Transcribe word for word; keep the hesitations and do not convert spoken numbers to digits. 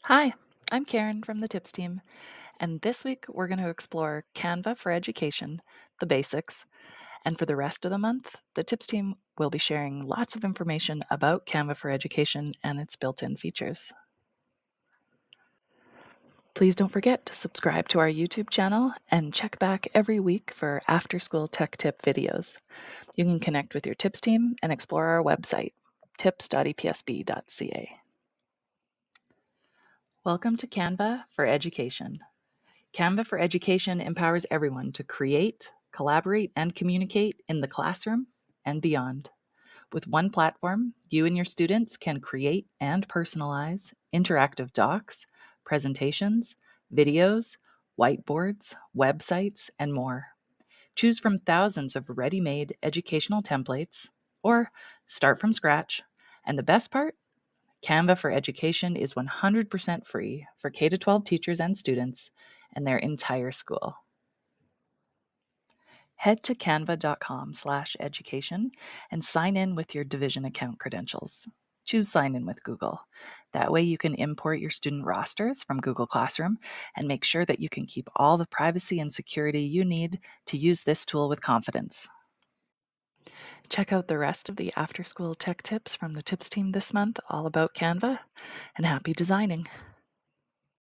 Hi, I'm Karen from the Tips team, and this week we're going to explore Canva for Education, the basics. And for the rest of the month, the Tips team will be sharing lots of information about Canva for Education and its built in features. Please don't forget to subscribe to our YouTube channel and check back every week for after school tech tip videos. You can connect with your Tips team and explore our website, tips dot e p s b dot c a. Welcome to Canva for Education. Canva for Education empowers everyone to create, collaborate, and communicate in the classroom and beyond. With one platform, you and your students can create and personalize interactive docs, presentations, videos, whiteboards, websites, and more. Choose from thousands of ready-made educational templates, or start from scratch. And the best part? Canva for Education is one hundred percent free for K through twelve teachers and students and their entire school. Head to canva.com slash education and sign in with your division account credentials. Choose Sign In with Google. That way you can import your student rosters from Google Classroom and make sure that you can keep all the privacy and security you need to use this tool with confidence. Check out the rest of the after school tech tips from the Tips team this month, all about Canva, and happy designing.